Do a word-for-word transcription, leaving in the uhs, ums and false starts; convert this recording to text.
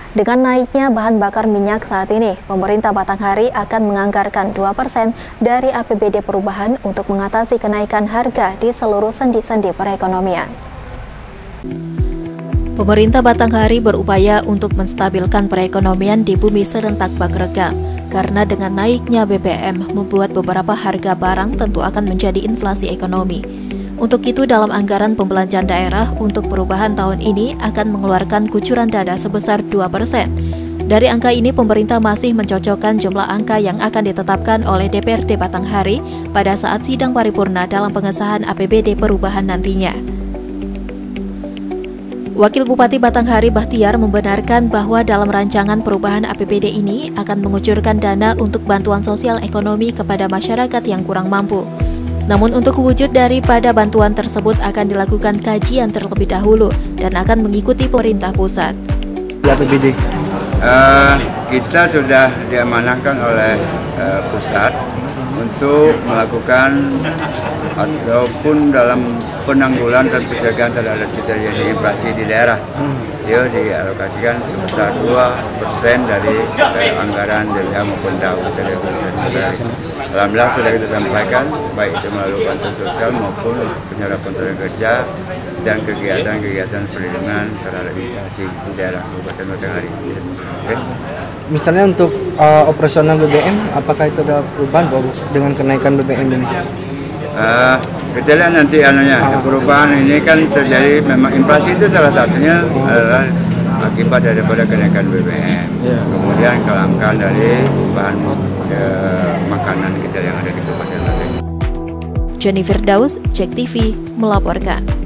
Dengan naiknya bahan bakar minyak saat ini, pemerintah Batanghari akan menganggarkan dua persen dari A P B D perubahan untuk mengatasi kenaikan harga di seluruh sendi-sendi perekonomian. Pemerintah Batanghari berupaya untuk menstabilkan perekonomian di bumi serentak Bagregang, karena dengan naiknya B B M membuat beberapa harga barang tentu akan menjadi inflasi ekonomi. Untuk itu, dalam anggaran pembelanjaan daerah untuk perubahan tahun ini akan mengeluarkan kucuran dana sebesar dua persen. Dari angka ini, pemerintah masih mencocokkan jumlah angka yang akan ditetapkan oleh D P R D Batanghari pada saat sidang paripurna dalam pengesahan A P B D perubahan nantinya. Wakil Bupati Batanghari Bahtiar membenarkan bahwa dalam rancangan perubahan A P B D ini akan mengucurkan dana untuk bantuan sosial ekonomi kepada masyarakat yang kurang mampu. Namun untuk wujud daripada bantuan tersebut akan dilakukan kajian terlebih dahulu dan akan mengikuti pemerintah pusat. A P B D uh, kita sudah diamanahkan oleh uh, pusat untuk melakukan ataupun dalam penanggulan dan pencegahan terhadap terjadi inflasi di daerah. Dia dialokasikan sebesar dua persen dari eh, anggaran desa maupun D A U. Alhamdulillah sudah kita sampaikan, baik itu melalui bantuan sosial maupun penyerapan tenaga kerja dan kegiatan-kegiatan perlindungan terhadap inflasi di daerah Kabupaten Batanghari. Okay. Misalnya untuk uh, operasional B B M, apakah itu ada perubahan dengan kenaikan B B M ini? Uh, kita lihat nanti anunya, perubahan ini kan terjadi, memang inflasi itu salah satunya adalah akibat daripada kenaikan B B M, yeah. Kemudian kelangkaan dari bahan uh, makanan kita yang ada di Kabupaten Batanghari. Jenny Firdaus, Cek T V, melaporkan.